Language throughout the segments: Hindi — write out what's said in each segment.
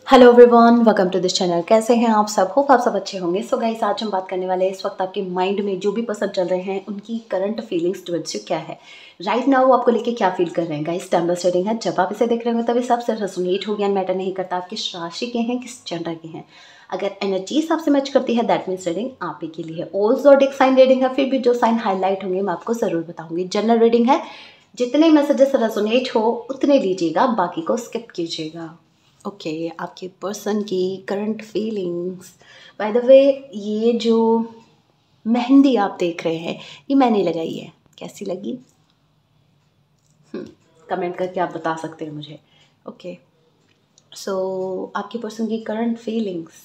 Hello everyone, welcome to this channel. कैसे हैं आप सब? होप आप सब अच्छे होंगे। सो गाइस, आज हम बात करने वाले हैं इस वक्त आपके माइंड में जो भी पर्सन चल रहे हैं उनकी करंट फीलिंग्स टुवर्ड्स यू क्या है राइट नाउ, वो आपको लेके क्या फील कर रहे हैं। गाइस, टाइमलेस रीडिंग है। जब आप इसे देख रहे होंगे तभी सबसे रेजोनेट हो गया। मैटर नहीं करता आप किस राशि के हैं, किस जेंडर के हैं। अगर एनर्जीज आपसे मैच करती है दैट मीन्स रीडिंग आप ही के लिए है। ऑल ज़ोडिक साइन रीडिंग है, फिर भी जो साइन हाईलाइट होंगे मैं आपको ज़रूर बताऊंगी। जनरल रीडिंग है, जितने मैसेजेस रेजोनेट हो उतने लीजिएगा, बाकी को स्किप कीजिएगा। ओके, आपके पर्सन की current feelings. By the way, ये जो मेहंदी आप देख रहे हैं ये मैंने लगाई है। कैसी लगी? कमेंट करके आप बता सकते हैं मुझे। ओके, सो आपके पर्सन की current feelings.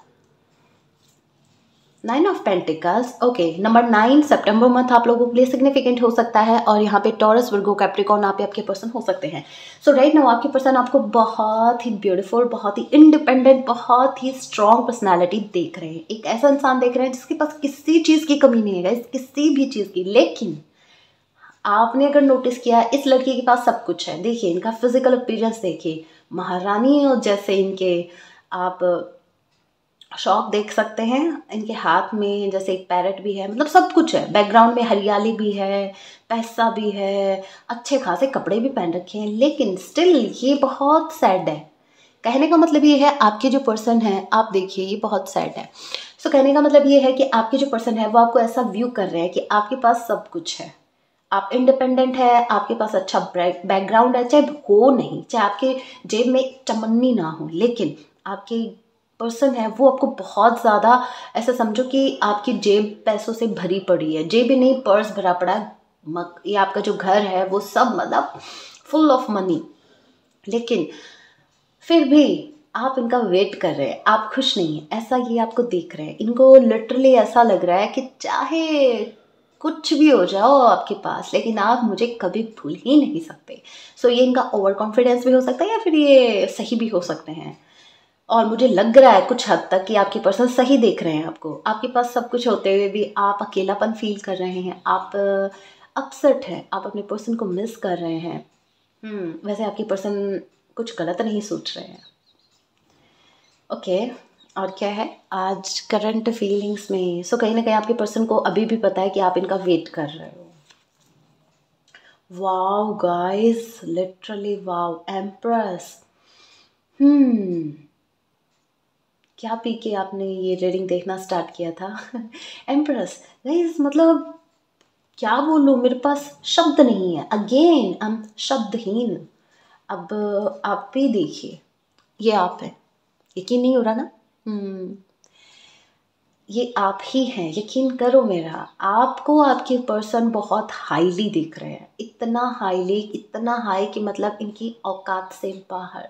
9 of pentacles. Okay, number 9 सितंबर मंथ आप लोगों के लिए सिग्निफिकेंट हो सकता है और यहाँ पे टॉरस, वर्गो, कैप्रिकॉर्न आप आपके पर्सन हो सकते हैं। सो राइट नाउ आपके पर्सन आपको बहुत ही ब्यूटीफुल, बहुत ही इंडिपेंडेंट, बहुत ही स्ट्रॉन्ग पर्सनैलिटी देख रहे हैं। एक ऐसा इंसान देख रहे हैं जिसके पास किसी चीज़ की कमी नहीं है guys, किसी भी चीज़ की। लेकिन आपने अगर नोटिस किया, इस लड़की के पास सब कुछ है। देखिए इनका फिजिकल अपीयरेंस देखिए, महारानी और जैसे इनके आप शौक देख सकते हैं। इनके हाथ में जैसे एक पैरेट भी है, मतलब सब कुछ है। बैकग्राउंड में हरियाली भी है, पैसा भी है, अच्छे खासे कपड़े भी पहन रखे हैं। लेकिन स्टिल ये बहुत सैड है। कहने का मतलब ये है आपके जो पर्सन है, आप देखिए ये बहुत सैड है। सो कहने का मतलब ये है कि आपके जो पर्सन है वो आपको ऐसा व्यू कर रहे हैं कि आपके पास सब कुछ है, आप इंडिपेंडेंट है, आपके पास अच्छा बैकग्राउंड है, चाहे हो नहीं, चाहे आपके जेब में चमन्नी ना हो, लेकिन आपके पर्सन है वो आपको बहुत ज़्यादा ऐसा समझो कि आपकी जेब पैसों से भरी पड़ी है। जेब ही नहीं, पर्स भरा पड़ा है। ये आपका जो घर है वो सब मतलब फुल ऑफ मनी। लेकिन फिर भी आप इनका वेट कर रहे हैं, आप खुश नहीं हैं, ऐसा ये आपको देख रहे हैं। इनको लिटरली ऐसा लग रहा है कि चाहे कुछ भी हो जाओ आपके पास, लेकिन आप मुझे कभी भूल ही नहीं सकते। सो ये इनका ओवर कॉन्फिडेंस भी हो सकता है या फिर ये सही भी हो सकते हैं। और मुझे लग रहा है कुछ हद तक कि आपके पर्सन सही देख रहे हैं आपको। आपके पास सब कुछ होते हुए भी आप अकेलापन फील कर रहे हैं, आप अपसेट हैं, आप अपने पर्सन को मिस कर रहे हैं। वैसे आपके पर्सन कुछ गलत नहीं सोच रहे हैं। ओके, और क्या है आज करंट फीलिंग्स में? सो कहीं ना कहीं आपके पर्सन को अभी भी पता है कि आप इनका वेट कर रहे हो। Wow guys, literally wow, empress. क्या पी के आपने ये रीडिंग देखना स्टार्ट किया था? एम्प्रेस गाइस, मतलब क्या बोलूँ, मेरे पास शब्द नहीं है। अगेन हम शब्दहीन। अब आप भी देखिए, ये आप है। यकीन नहीं हो रहा ना? ये आप ही हैं, यकीन करो मेरा। आपको आपके पर्सन बहुत हाईली देख रहे हैं, इतना हाईली, इतना हाई कि मतलब इनकी औकात से बाहर।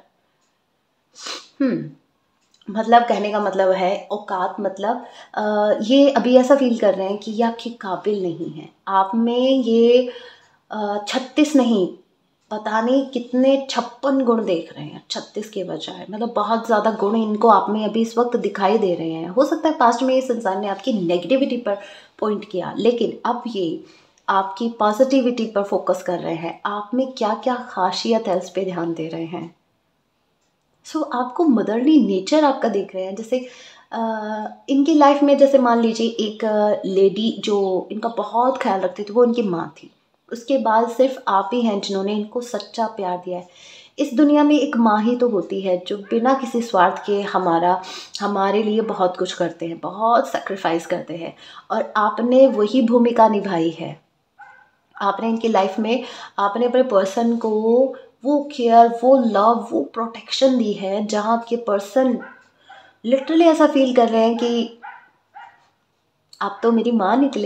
मतलब कहने का मतलब है औकात, मतलब ये अभी ऐसा फील कर रहे हैं कि ये आपके काबिल नहीं है। आप में ये 36 नहीं, पता नहीं कितने 56 गुण देख रहे हैं, 36 के बजाय। मतलब बहुत ज़्यादा गुण इनको आप में अभी इस वक्त दिखाई दे रहे हैं। हो सकता है पास्ट में इस इंसान ने आपकी नेगेटिविटी पर पॉइंट किया, लेकिन अब ये आपकी पॉजिटिविटी पर फोकस कर रहे हैं। आप में क्या क्या खासियत है उस पर ध्यान दे रहे हैं। सो आपको मदरली नेचर आपका देख रहे हैं। जैसे इनकी लाइफ में जैसे मान लीजिए एक लेडी जो इनका बहुत ख्याल रखती थी वो इनकी माँ थी। उसके बाद सिर्फ आप ही हैं जिन्होंने इनको सच्चा प्यार दिया है। इस दुनिया में एक माँ ही तो होती है जो बिना किसी स्वार्थ के हमारे लिए बहुत कुछ करते हैं, बहुत सेक्रीफाइस करते हैं। और आपने वही भूमिका निभाई है। आपने इनकी लाइफ में आपने अपने पर्सन को वो केयर, वो लव, वो प्रोटेक्शन दी है, जहाँ आपके पर्सन लिटरली ऐसा फील कर रहे हैं कि आप तो मेरी माँ निकले।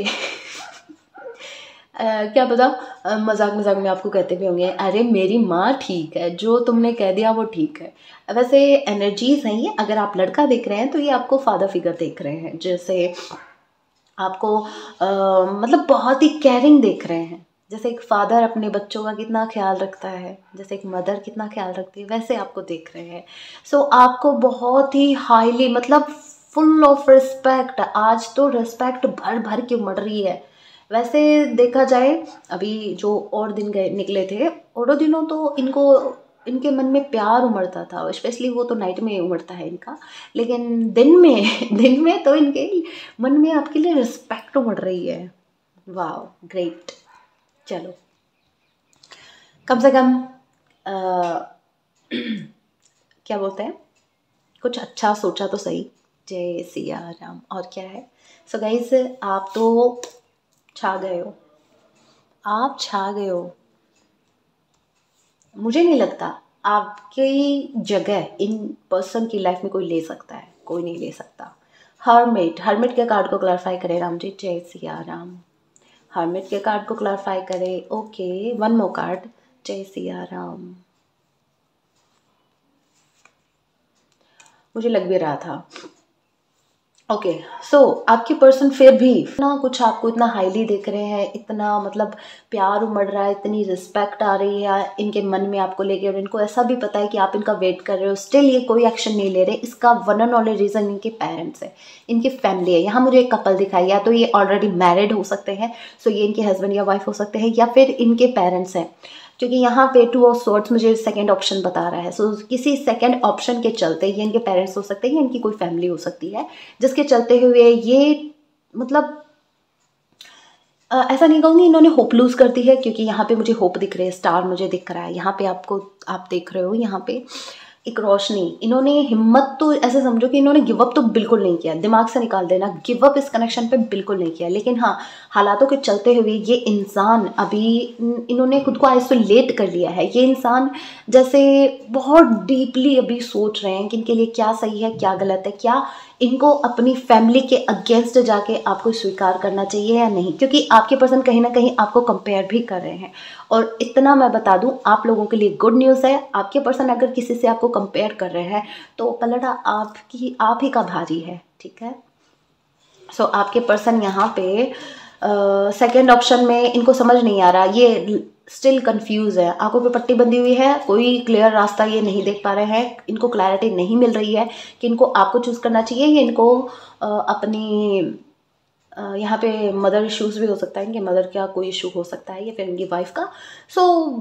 क्या पता मजाक मजाक में आपको कहते भी होंगे, अरे मेरी माँ ठीक है, जो तुमने कह दिया वो ठीक है। वैसे एनर्जीज हैं ये। अगर आप लड़का देख रहे हैं तो ये आपको फादर फिगर देख रहे हैं। जैसे आपको मतलब बहुत ही केयरिंग देख रहे हैं। जैसे एक फादर अपने बच्चों का कितना ख्याल रखता है, जैसे एक मदर कितना ख्याल रखती है, वैसे आपको देख रहे हैं। सो आपको बहुत ही हाईली, मतलब फुल ऑफ रिस्पेक्ट। आज तो रिस्पेक्ट भर भर के उमड़ रही है। वैसे देखा जाए, अभी जो और दिन गए निकले थे, और दिनों तो इनको इनके मन में प्यार उमड़ता था, स्पेशली वो तो नाइट में उमड़ता है इनका, लेकिन दिन में दिन में तो इनके मन में आपके लिए रिस्पेक्ट उमड़ रही है। वाह, ग्रेट। चलो, कम से कम क्या बोलते हैं, कुछ अच्छा सोचा तो सही। जय सिया राम। और क्या है। सो गाइस, आप तो छा गए हो, आप छा गए हो। मुझे नहीं लगता आपकी जगह इन पर्सन की लाइफ में कोई ले सकता है, कोई नहीं ले सकता। हर्मिट, हर्मिट के कार्ड को क्लैरिफाई करें राम जी। जय सिया राम। हर्मिट के कार्ड को क्लैरिफाई करें। Okay, one more card. जय सिया राम। मुझे लग भी रहा था। ओके, सो आपके पर्सन फिर भी इतना कुछ आपको इतना हाईली देख रहे हैं, इतना मतलब प्यार उमड़ रहा है, इतनी रिस्पेक्ट आ रही है इनके मन में आपको लेके, और इनको ऐसा भी पता है कि आप इनका वेट कर रहे हो, स्टिल ये कोई एक्शन नहीं ले रहे। इसका वन एंड ओनली रीज़न इनके पेरेंट्स है, इनकी फैमिली है। यहाँ मुझे एक कपल दिखाई, या तो ये ऑलरेडी मैरिड हो सकते हैं, सो ये इनके हस्बैंड या वाइफ हो सकते हैं, या फिर इनके पेरेंट्स हैं, क्योंकि यहाँ पे टू ऑफ स्वॉर्ड्स मुझे सेकंड ऑप्शन बता रहा है। सो किसी सेकंड ऑप्शन के चलते ये इनके पेरेंट्स हो सकते हैं, या इनकी कोई फैमिली हो सकती है, जिसके चलते हुए ये मतलब ऐसा नहीं कहूँगी इन्होंने होप लूज़ कर दी है, क्योंकि यहाँ पे मुझे होप दिख रहे हैं, स्टार मुझे दिख रहा है यहाँ पे। आपको, आप देख रहे हो यहाँ पे एक रोशनी। इन्होंने हिम्मत तो ऐसे समझो कि इन्होंने गिव अप तो बिल्कुल नहीं किया, दिमाग से निकाल देना, गिव अप इस कनेक्शन पे बिल्कुल नहीं किया। लेकिन हाँ, हालातों के चलते हुए ये इंसान अभी इन्होंने खुद को आइसोलेट कर लिया है। ये इंसान जैसे बहुत डीपली अभी सोच रहे हैं कि इनके लिए क्या सही है, क्या गलत है, क्या इनको अपनी फैमिली के अगेंस्ट जाके आपको स्वीकार करना चाहिए या नहीं, क्योंकि आपके पर्सन कहीं ना कहीं आपको कंपेयर भी कर रहे हैं। और इतना मैं बता दूं, आप लोगों के लिए गुड न्यूज़ है, आपके पर्सन अगर किसी से आपको कंपेयर कर रहे हैं तो पलड़ा आप ही का भारी है, ठीक है। सो आपके पर्सन यहाँ पे सेकेंड ऑप्शन में इनको समझ नहीं आ रहा, ये स्टिल कंफ्यूज है, आंखों पे पट्टी बंधी हुई है, कोई क्लियर रास्ता ये नहीं देख पा रहे हैं, इनको क्लैरिटी नहीं मिल रही है कि इनको आपको चूज़ करना चाहिए या इनको अपनी यहाँ पे मदर इश्यूज़ भी हो सकता है, इनके मदर का कोई इशू हो सकता है, या फिर इनकी वाइफ का। सो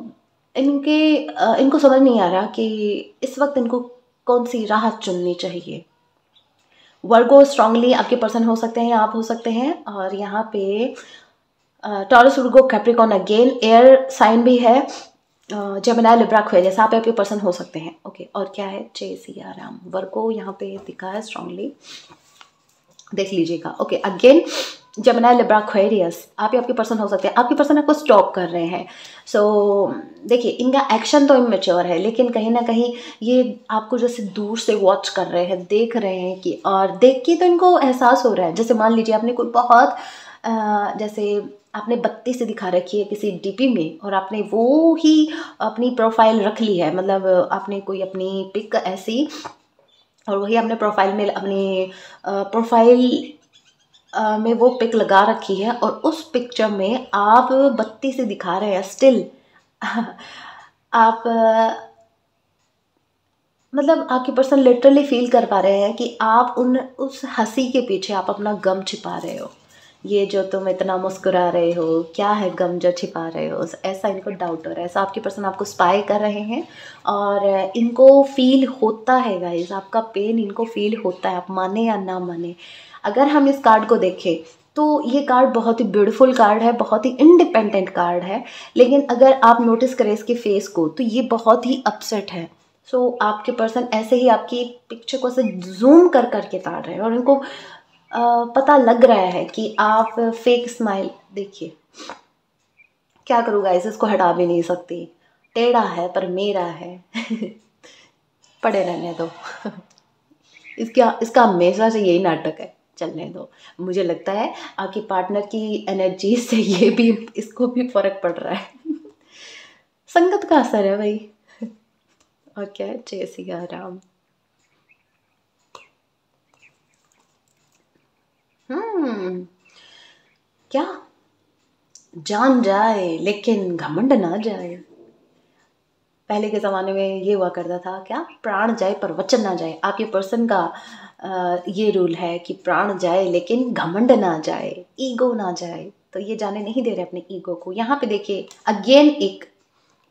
इनको समझ नहीं आ रहा कि इस वक्त इनको कौन सी राह चुननी चाहिए। वर्गो स्ट्रांगली आपके पर्सन हो सकते हैं या आप हो सकते हैं। और यहाँ पे Taurus, Virgo, Capricorn, again air sign भी है, जेमिनी, लिब्रा, एक्वेरियस, आप आपके पर्सन हो सकते हैं। ओके, और क्या है। जय सिया राम। वर्गो यहाँ पे दिखा है स्ट्रांगली, देख लीजिएगा। Okay, again Gemini, Libra, Aquarius, आप ही आपके पर्सन हो सकते हैं। आपके पर्सन आपको स्टॉक कर रहे हैं। सो देखिए, इनका एक्शन तो इमेच्योर है, लेकिन कहीं ना कहीं ये आपको जैसे दूर से वॉच कर रहे हैं, देख रहे हैं कि, और देख के तो इनको एहसास हो रहा है, जैसे मान लीजिए आपने कोई बहुत जैसे आपने बत्ती से दिखा रखी है किसी डीपी में, और आपने वो ही अपनी प्रोफाइल रख ली है, मतलब आपने कोई अपनी पिक ऐसी, और वही आपने प्रोफाइल में अपनी प्रोफाइल में वो पिक लगा रखी है, और उस पिक्चर में आप बत्ती से दिखा रहे हैं स्टिल आप मतलब आपके पर्सन लिटरली फील कर पा रहे हैं कि आप उस हंसी के पीछे आप अपना गम छिपा रहे हो। ये जो तुम इतना मुस्कुरा रहे हो, क्या है गम जो छिपा रहे हो, ऐसा इनको डाउट हो रहा है। ऐसा आपके पर्सन आपको स्पाई कर रहे हैं, और इनको फील होता है गाइस, आपका पेन इनको फील होता है, आप माने या ना माने। अगर हम इस कार्ड को देखें तो ये कार्ड बहुत ही ब्यूटीफुल कार्ड है, बहुत ही इंडिपेंडेंट कार्ड है, लेकिन अगर आप नोटिस करें इसके फेस को तो ये बहुत ही अपसेट है। सो आपके पर्सन ऐसे ही आपकी पिक्चर को से जूम कर करके ताड़ रहे हैं, और इनको पता लग रहा है कि आप फेक स्माइल, देखिए क्या करूँ गाइस, इसको हटा भी नहीं सकती, टेढ़ा है पर मेरा है पड़े रहने दो इसका हमेशा से यही नाटक है, चलने दो। मुझे लगता है आपकी पार्टनर की एनर्जी से ये भी, इसको भी फर्क पड़ रहा है संगत का असर है भाई और क्या है। जय सिया राम। क्या, जान जाए लेकिन घमंड ना जाए। पहले के ज़माने में ये हुआ करता था, क्या, प्राण जाए पर वचन ना जाए। आपके पर्सन का ये रूल है कि प्राण जाए लेकिन घमंड ना जाए, ईगो ना जाए। तो ये जाने नहीं दे रहे अपने ईगो को। यहाँ पे देखिए अगेन एक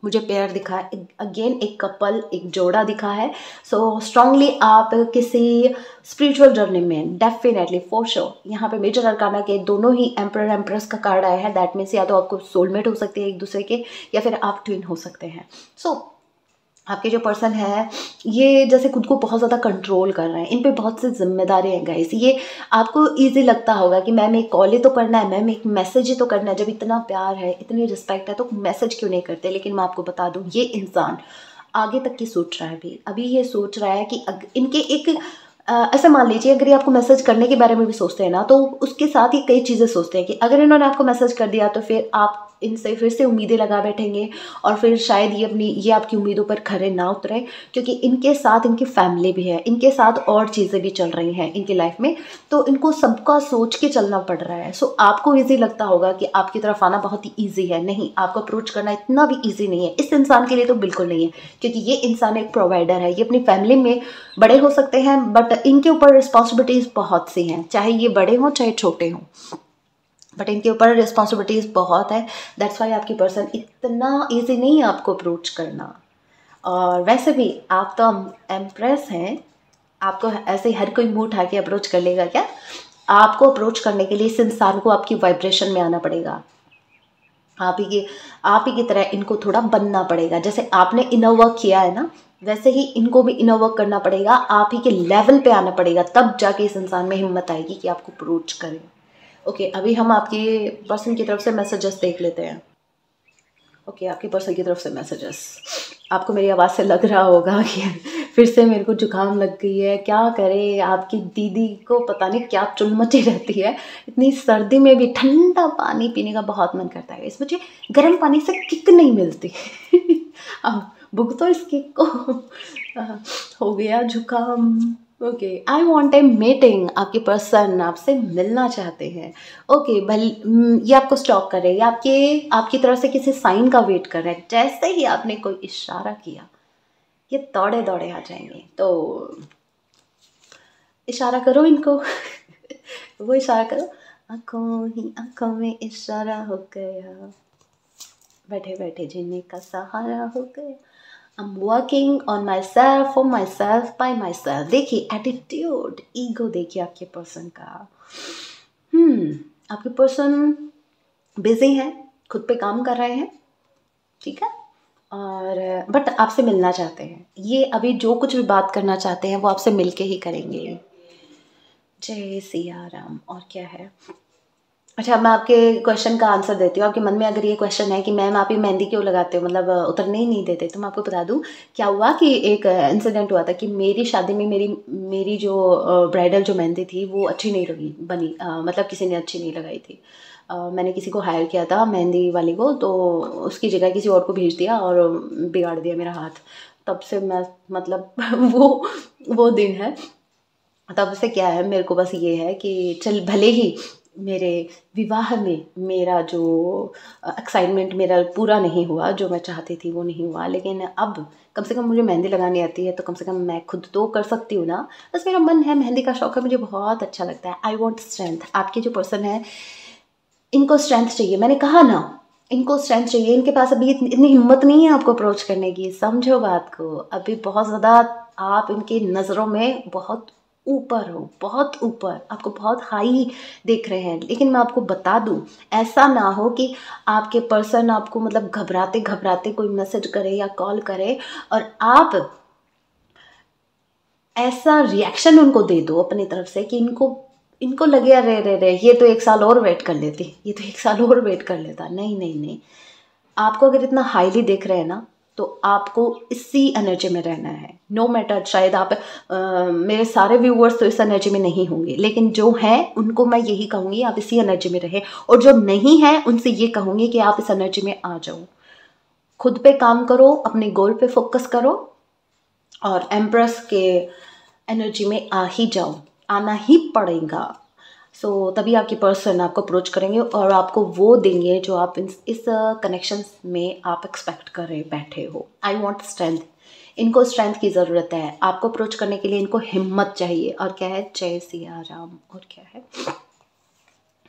मुझे पेयर दिखा है, अगेन एक कपल, एक जोड़ा दिखा है। सो स्ट्रांगली आप किसी स्पिरिचुअल जर्नी में डेफिनेटली फॉर श्योर यहाँ पे मेजर अरकाना के दोनों ही एम्परर एम्प्रेस का कार्ड आया है। दैट मीन्स या तो आपको सोलमेट हो सकते हैं एक दूसरे के, या फिर आप ट्विन हो सकते हैं। सो आपके जो पर्सन है ये जैसे खुद को बहुत ज़्यादा कंट्रोल कर रहे हैं, इन पे बहुत सी जिम्मेदारी है गाइस। ये आपको इजी लगता होगा कि मैम एक कॉल ही तो करना है, मैम एक मैसेज ही तो करना है, जब इतना प्यार है, इतनी रिस्पेक्ट है तो मैसेज क्यों नहीं करते। लेकिन मैं आपको बता दूं ये इंसान आगे तक की सोच रहा है। अभी ये सोच रहा है कि इनके एक ऐसा मान लीजिए अगर ये आपको मैसेज करने के बारे में भी सोचते हैं ना, तो उसके साथ ही कई चीज़ें सोचते हैं कि अगर इन्होंने आपको मैसेज कर दिया तो फिर आप इनसे फिर से उम्मीदें लगा बैठेंगे, और फिर शायद ये आपकी उम्मीदों पर खरे ना उतरे, क्योंकि इनके साथ इनकी फैमिली भी है, इनके साथ और चीज़ें भी चल रही हैं इनकी लाइफ में, तो इनको सबका सोच के चलना पड़ रहा है। सो आपको ईजी लगता होगा कि आपकी तरफ आना बहुत ही ईजी है। नहीं, आपको अप्रोच करना इतना भी ईजी नहीं है, इस इंसान के लिए तो बिल्कुल नहीं है, क्योंकि ये इंसान एक प्रोवाइडर है। ये अपनी फैमिली में बड़े हो सकते हैं बट इनके ऊपर रिस्पॉन्सिबिलिटीज़ बहुत सी हैं, चाहे ये बड़े हों चाहे छोटे हों, बट इनके ऊपर रिस्पॉन्सिबिलिटीज़ बहुत है। दैट्स वाई आपकी पर्सन इतना ईजी नहीं है आपको अप्रोच करना। और वैसे भी आप तो एम्प्रेस हैं, आपको ऐसे ही हर कोई मुंह उठा के अप्रोच कर लेगा क्या? आपको अप्रोच करने के लिए इस इंसान को आपकी वाइब्रेशन में आना पड़ेगा। आप ही की तरह इनको थोड़ा बनना पड़ेगा। जैसे आपने इनर वर्क किया है ना, वैसे ही इनको भी इनर वर्क करना पड़ेगा, आप ही के लेवल पे आना पड़ेगा, तब जाके इस इंसान में हिम्मत आएगी कि आपको अप्रोच करें। ओके, अभी हम आपके पर्सन की तरफ से मैसेजेस देख लेते हैं। ओके, आपके पर्सन की तरफ से मैसेजेस। आपको मेरी आवाज़ से लग रहा होगा कि फिर से मेरे को जुकाम लग गई है, क्या करे। आपकी दीदी को पता नहीं क्या चुल मची रहती है, इतनी सर्दी में भी ठंडा पानी पीने का बहुत मन करता है। इस मुझे गर्म पानी से किक नहीं मिलती। भुग तो इस किक को। हो गया जुकाम। Okay, I want a meeting. आपके पर्सन आपसे मिलना चाहते हैं। ओके, ये आपको स्टॉक कर रहे हैं, आपकी तरफ से किसी साइन का वेट कर रहे हैं। जैसे ही आपने कोई इशारा किया ये दौड़े दौड़े आ जाएंगे। तो इशारा करो इनको। वो इशारा करो, आंखों ही आंखों में इशारा हो गया, बैठे बैठे जीने का सहारा हो गया। I'm working on myself, for myself, by myself। देखिए एटीट्यूड, ईगो देखिए आपके पर्सन का। आपके पर्सन बिजी हैं, खुद पे काम कर रहे हैं, ठीक है, और बट आपसे मिलना चाहते हैं। ये अभी जो कुछ भी बात करना चाहते हैं वो आपसे मिलके ही करेंगे। जय सिया राम। और क्या है? अच्छा, मैं आपके क्वेश्चन का आंसर देती हूँ। आपके मन में अगर ये क्वेश्चन है कि मैम आप ये मेहंदी क्यों लगाते हो, मतलब उतरने ही नहीं देते, तो मैं आपको बता दूँ क्या हुआ कि एक इंसिडेंट हुआ था कि मेरी शादी में मेरी जो ब्राइडल जो मेहंदी थी वो अच्छी नहीं बनी, मतलब किसी ने अच्छी नहीं लगाई थी। मैंने किसी को हायर किया था मेहंदी वाली को, तो उसकी जगह किसी और को भेज दिया और बिगाड़ दिया मेरा हाथ। तब से मैं मतलब वो दिन है, तब से क्या है, मेरे को बस ये है कि चल भले ही मेरे विवाह में मेरा जो एक्साइटमेंट मेरा पूरा नहीं हुआ, जो मैं चाहती थी वो नहीं हुआ, लेकिन अब कम से कम मुझे मेहंदी लगानी आती है, तो कम से कम मैं खुद तो कर सकती हूँ ना। बस मेरा मन है, मेहंदी का शौक है, मुझे बहुत अच्छा लगता है। I want strength. आपके जो पर्सन है इनको स्ट्रेंथ चाहिए, मैंने कहा ना, इनको स्ट्रेंथ चाहिए। इनके पास अभी इतनी हिम्मत नहीं है आपको अप्रोच करने की, समझो बात को। अभी बहुत ज़्यादा आप इनकी नज़रों में बहुत ऊपर हो, बहुत ऊपर, आपको बहुत हाई देख रहे हैं। लेकिन मैं आपको बता दूं, ऐसा ना हो कि आपके पर्सन आपको मतलब घबराते घबराते कोई मैसेज करे या कॉल करे और आप ऐसा रिएक्शन उनको दे दो अपनी तरफ से कि इनको लगे अरे रे रे ये तो 1 साल और वेट कर लेती, ये तो 1 साल और वेट कर लेता। नहीं नहीं नहीं, आपको अगर इतना हाईली देख रहे हैं ना, तो आपको इसी एनर्जी में रहना है। नो मैटर, शायद आप मेरे सारे व्यूअर्स तो इस एनर्जी में नहीं होंगे, लेकिन जो हैं उनको मैं यही कहूँगी आप इसी एनर्जी में रहें, और जो नहीं है उनसे ये कहूँगी कि आप इस एनर्जी में आ जाओ, खुद पे काम करो, अपने गोल पे फोकस करो और एम्प्रेस के एनर्जी में आ ही जाओ, आना ही पड़ेगा। सो तभी आपकी पर्सन आपको अप्रोच करेंगे और आपको वो देंगे जो आप इस कनेक्शन में आप एक्सपेक्ट कर रहे बैठे हो। I want strength. इनको स्ट्रेंथ की ज़रूरत है, आपको अप्रोच करने के लिए इनको हिम्मत चाहिए। और क्या है? जय सिया राम। और क्या है?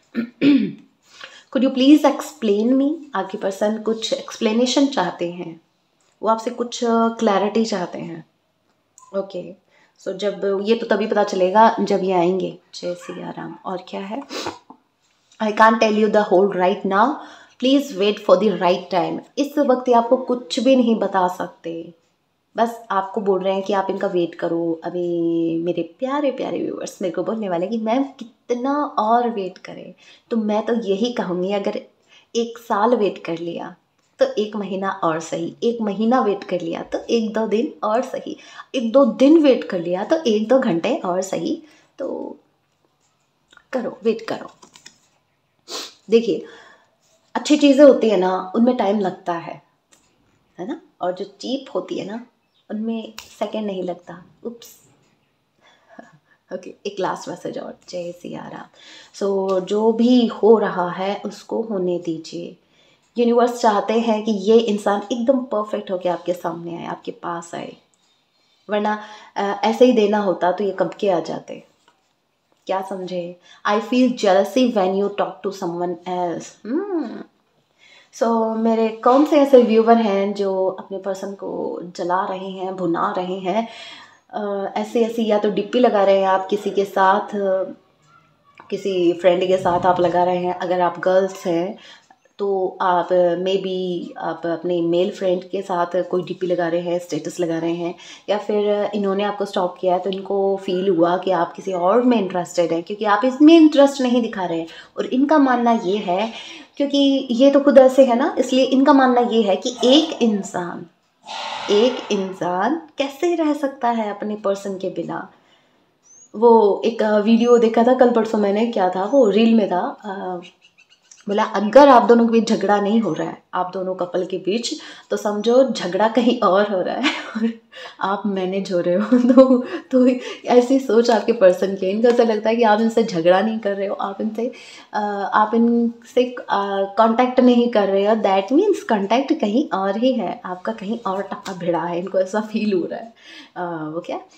Could you please explain me? आपकी पर्सन कुछ एक्सप्लेनेशन चाहते हैं। वो आपसे कुछ क्लैरिटी चाहते हैं। ओके, सो जब ये तो तभी पता चलेगा जब ये आएंगे। जय सिया राम। और क्या है, I can't tell you the whole right now, please wait for the right time. इस वक्त ये आपको कुछ भी नहीं बता सकते, बस आपको बोल रहे हैं कि आप इनका वेट करो। अभी मेरे प्यारे प्यारे व्यूअर्स मेरे को बोलने वाले कि मैम कितना और वेट करें, तो मैं तो यही कहूँगी, अगर 1 साल वेट कर लिया तो 1 महीना और सही, 1 महीना वेट कर लिया तो 1-2 दिन और सही, 1-2 दिन वेट कर लिया तो 1-2 घंटे और सही, तो करो, वेट करो। देखिए, अच्छी चीज़ें होती है ना, उनमें टाइम लगता है ना, और जो चीप होती है ना, उनमें सेकंड नहीं लगता। उप्स। ओके, एक लास्ट मैसेज और। जय सिया राम। सो जो भी हो रहा है उसको होने दीजिए। यूनिवर्स चाहते हैं कि ये इंसान एकदम परफेक्ट होके आपके सामने आए, आपके पास आए, वरना ऐसे ही देना होता तो ये कब के आ जाते। क्या समझे? I feel jealousy when you talk to someone else. So मेरे कौन से ऐसे व्यूवर हैं जो अपने पर्सन को जला रहे हैं, भुना रहे हैं, ऐसी ऐसी या तो डिप्पी लगा रहे हैं आप किसी के साथ, किसी फ्रेंड के साथ आप लगा रहे हैं। अगर आप गर्ल्स हैं तो आप मे बी आप अपने मेल फ्रेंड के साथ कोई डीपी लगा रहे हैं, स्टेटस लगा रहे हैं, या फिर इन्होंने आपको स्टॉक किया है तो इनको फील हुआ कि आप किसी और में इंटरेस्टेड हैं, क्योंकि आप इसमें इंटरेस्ट नहीं दिखा रहे हैं। और इनका मानना ये है, क्योंकि ये तो खुद ऐसे है ना, इसलिए इनका मानना ये है कि एक इंसान कैसे रह सकता है अपने पर्सन के बिना। वो एक वीडियो देखा था कल परसों मैंने, क्या था वो, रील में था, बोला अगर आप दोनों के बीच झगड़ा नहीं हो रहा है, आप दोनों कपल के बीच, तो समझो झगड़ा कहीं और हो रहा है और आप मैनेज हो रहे हो। तो ऐसी सोच आपके पर्सन की। इनको ऐसा लगता है कि आप इनसे झगड़ा नहीं कर रहे हो, आप इनसे कांटेक्ट नहीं कर रहे हो, दैट मीन्स कांटेक्ट कहीं और ही है, आपका कहीं और टक्का भिड़ा है। इनको ऐसा फील हो रहा है। वो क्या,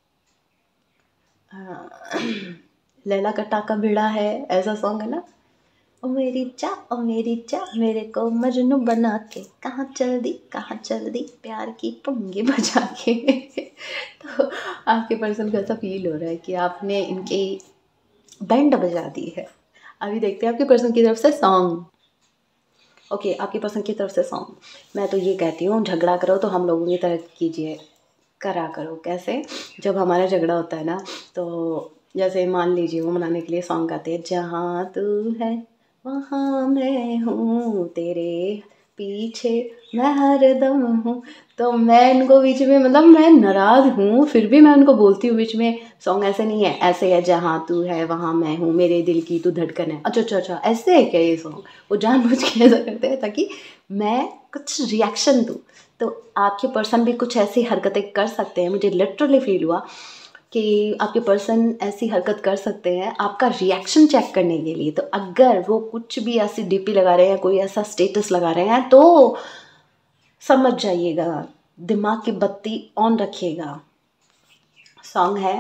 लैला का टाका भिड़ा है, ऐसा सॉन्ग है ना। ओ मेरी चा मेरे को मजनू बना के, कहाँ चल दी प्यार की पुंगी बजा के। तो आपके पर्सन को ऐसा फील हो रहा है कि आपने इनकी बैंड बजा दी है। अभी देखते हैं आपके पर्सन की तरफ से सॉन्ग। ओके, आपके पर्सन की तरफ से सॉन्ग। मैं तो ये कहती हूँ, झगड़ा करो तो हम लोगों की तरह कीजिए, करा करो। कैसे? जब हमारा झगड़ा होता है ना, तो जैसे मान लीजिए वो मनाने के लिए सॉन्ग गाते हैं, जहाँ तू है वहाँ मैं हूँ, तेरे पीछे मैं हरदम हूँ। तो मैं इनको बीच में, मतलब मैं नाराज़ हूँ फिर भी मैं उनको बोलती हूँ बीच में। सॉन्ग ऐसे नहीं है, ऐसे है, जहाँ तू है वहाँ मैं हूँ, मेरे दिल की तू धड़कन है। अच्छा अच्छा अच्छा, ऐसे है क्या ये सॉन्ग? वो जानबूझ के ऐसा करते हैं ताकि मैं कुछ रिएक्शन दूँ। तो आपके पर्सन भी कुछ ऐसी हरकतें कर सकते हैं। मुझे लिटरली फील हुआ कि आपके पर्सन ऐसी हरकत कर सकते हैं आपका रिएक्शन चेक करने के लिए। तो अगर वो कुछ भी ऐसी डीपी लगा रहे हैं, कोई ऐसा स्टेटस लगा रहे हैं, तो समझ जाइएगा, दिमाग की बत्ती ऑन रखिएगा। सॉन्ग है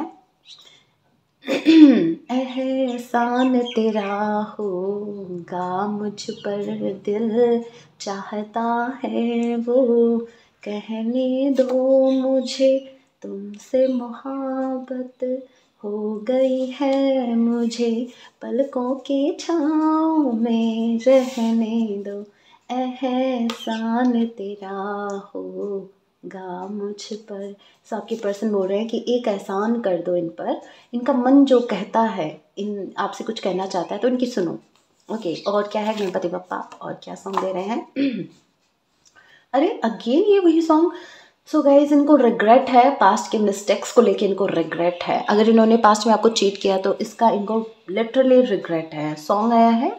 एहसान तेरा होगा मुझ पर दिल चाहता है वो, कहने दो मुझे तुमसे मोहब्बत हो गई है मुझे, पलकों की छाँव में रहने दो, एहसान तेरा होगा मुझ पर। सो आपके पर्सन बोल रहे हैं कि एक एहसान कर दो इन पर। इनका मन जो कहता है, इन आपसे कुछ कहना चाहता है तो इनकी सुनो। ओके, और क्या है गणपति बप्पा, और क्या सॉन्ग दे रहे हैं? अरे अगेन ये वही सॉन्ग। सो गाइज, इनको रिग्रेट है, पास्ट के मिस्टेक्स को लेके इनको रिग्रेट है। अगर इन्होंने पास्ट में आपको चीट किया तो इसका इनको लिटरली रिग्रेट है। सॉन्ग आया है,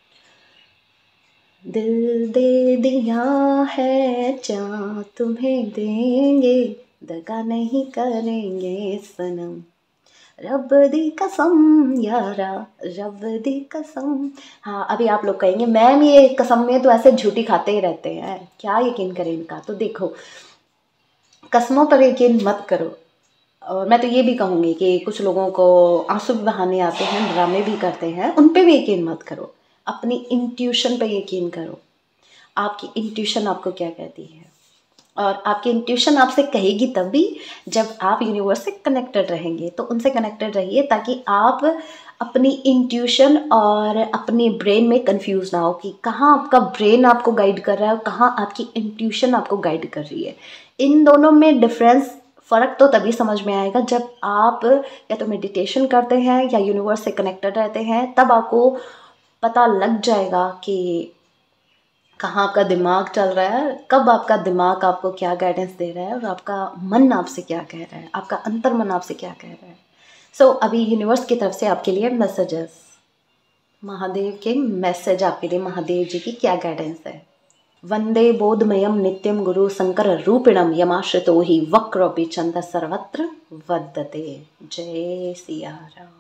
दिल दे दिया है जा तुम्हें देंगे, दगा नहीं करेंगे सनम, रब दी कसम यारा, रब दी कसम। हाँ, अभी आप लोग कहेंगे मैम ये कसम में तो ऐसे झूठी खाते ही रहते हैं, क्या यकीन करें इनका। तो देखो, कसमों पर यकीन मत करो। और मैं तो ये भी कहूँगी कि कुछ लोगों को आंसू भी बहाने आते हैं, ड्रामे भी करते हैं, उन पे भी यकीन मत करो। अपनी इंट्यूशन पे यकीन करो, आपकी इंट्यूशन आपको क्या कहती है। और आपकी इंट्यूशन आपसे कहेगी तभी जब आप यूनिवर्स से कनेक्टेड रहेंगे। तो उनसे कनेक्टेड रहिए ताकि आप अपनी इंट्यूशन और अपने ब्रेन में कंफ्यूज ना हो कि कहाँ आपका ब्रेन आपको गाइड कर रहा है और कहाँ आपकी इंट्यूशन आपको गाइड कर रही है। इन दोनों में डिफरेंस, फ़र्क तो तभी समझ में आएगा जब आप या तो मेडिटेशन करते हैं या यूनिवर्स से कनेक्टेड रहते हैं, तब आपको पता लग जाएगा कि कहाँ आपका दिमाग चल रहा है, कब आपका दिमाग आपको क्या गाइडेंस दे रहा है और आपका मन आपसे क्या कह रहा है, आपका अंतर मन आपसे क्या कह रहा है। सो अभी यूनिवर्स की तरफ से आपके लिए मैसेजेस, महादेव के मैसेज आपके लिए, महादेव जी की क्या गाइडेंस है। वंदे बोधमयम नित्यम गुरु शंकर रूपिणम यमाश्रितो ही वक्रोपि चंद सर्वत्र वदते। जय सिया राम।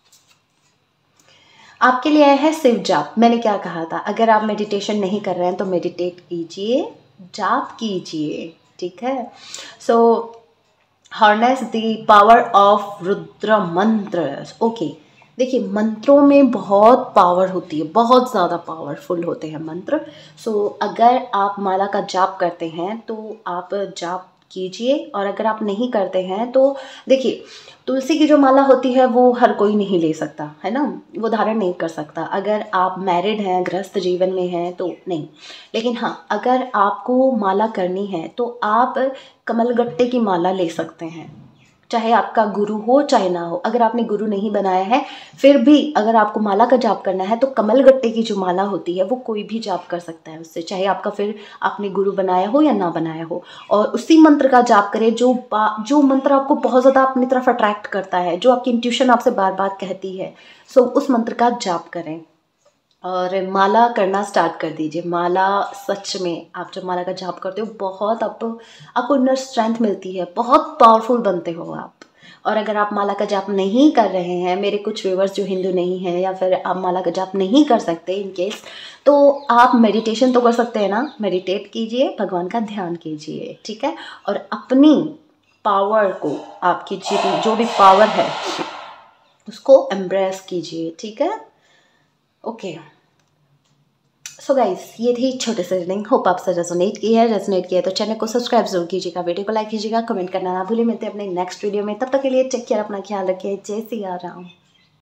आपके लिए है शिव जाप। मैंने क्या कहा था, अगर आप मेडिटेशन नहीं कर रहे हैं तो मेडिटेट कीजिए, जाप कीजिए, ठीक है। So harness the power of Rudra mantra. Okay, देखिए मंत्रों में बहुत पावर होती है, बहुत ज़्यादा पावरफुल होते हैं मंत्र। सो अगर आप माला का जाप करते हैं तो आप जाप कीजिए, और अगर आप नहीं करते हैं तो देखिए तुलसी की जो माला होती है वो हर कोई नहीं ले सकता है ना, वो धारण नहीं कर सकता। अगर आप मैरिड हैं, गृहस्थ जीवन में हैं तो नहीं, लेकिन हाँ अगर आपको माला करनी है तो आप कमलगट्टे की माला ले सकते हैं, चाहे आपका गुरु हो चाहे ना हो। अगर आपने गुरु नहीं बनाया है फिर भी अगर आपको माला का जाप करना है तो कमलगट्टे की जो माला होती है वो कोई भी जाप कर सकता है उससे, चाहे आपका फिर आपने गुरु बनाया हो या ना बनाया हो। और उसी मंत्र का जाप करें जो मंत्र आपको बहुत ज़्यादा अपनी तरफ अट्रैक्ट करता है, जो आपकी इंट्यूशन आपसे बार बार कहती है। सो उस मंत्र का जाप करें और माला करना स्टार्ट कर दीजिए। माला सच में आप जब माला का जाप करते हो बहुत आपको इनर स्ट्रेंथ मिलती है, बहुत पावरफुल बनते हो आप। और अगर आप माला का जाप नहीं कर रहे हैं, मेरे कुछ व्यूवर्स जो हिंदू नहीं हैं या फिर आप माला का जाप नहीं कर सकते इन केस, तो आप मेडिटेशन तो कर सकते हैं ना, मेडिटेट कीजिए, भगवान का ध्यान कीजिए, ठीक है। और अपनी पावर को, आपकी जो भी पावर है उसको एम्ब्रेस कीजिए, ठीक है। ओके सो गाइस, ये थी छोटे से रीडिंग। होप आपसे रेजोनेट की है। रेजोनेट किया है तो चैनल को सब्सक्राइब जरूर कीजिएगा, वीडियो को लाइक कीजिएगा, कमेंट करना ना भूलिए। मिलते हैं अपने नेक्स्ट वीडियो में, तब तक के लिए टेक केयर, अपना ख्याल रखिए। जय सिया राम।